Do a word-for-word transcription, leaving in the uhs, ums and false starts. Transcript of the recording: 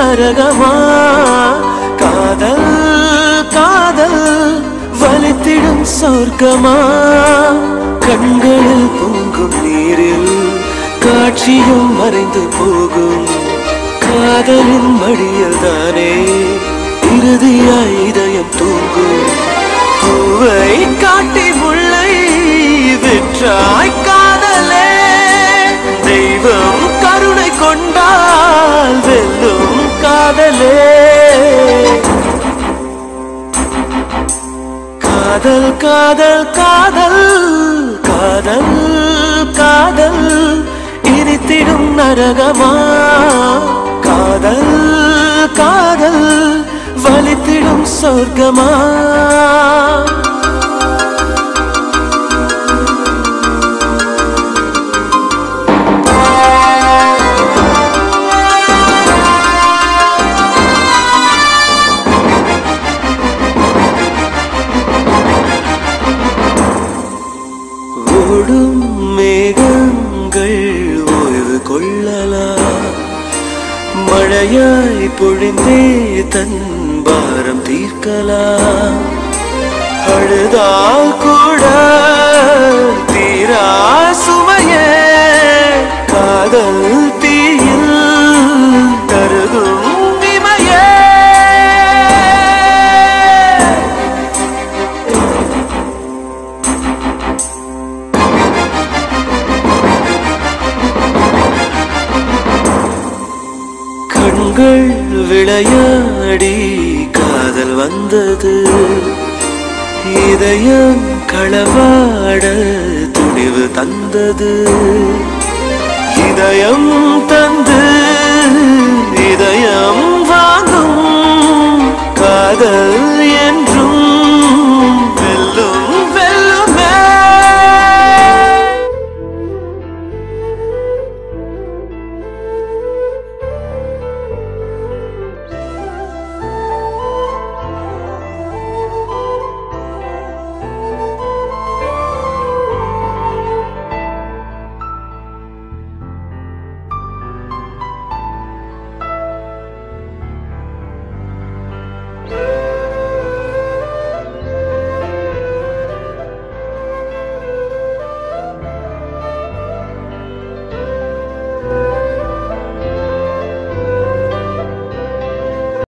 நரகமா காதல் காதல் வலித்திடும் சொர்க்கமா கண்களில் பொங்கும் நீரில் காட்சியும் மறைந்து போகும் காதலின் மடியில் தானே இறுதியாய் இதயம் தூங்கும் பூவை காட்டி முல்லை விற்றாய் காதலே தெய்வம் கருணை கொண்டால் வெல்லும் காதலே காதல் காதல் காதல் காதல் காதல் இனித்திடும் நரகமா காதல் காதல் வலித்திடும் சொர்க்கமா ஓடும் மேகங்கள் ஓய்வு கொள்ளலாம் மழையாய் பொழிந்தே தன் பாரம் தீர்க்கலாம் அழுதால் கூட தீரா சுமையே காதல் தீயில் கருதும் இமையே கண்கள் விளையாடி காதல் வந்தது இதயம் களவாட துணிவு தந்தது இதயம் தந்து இதயம் வாங்கும் காதல்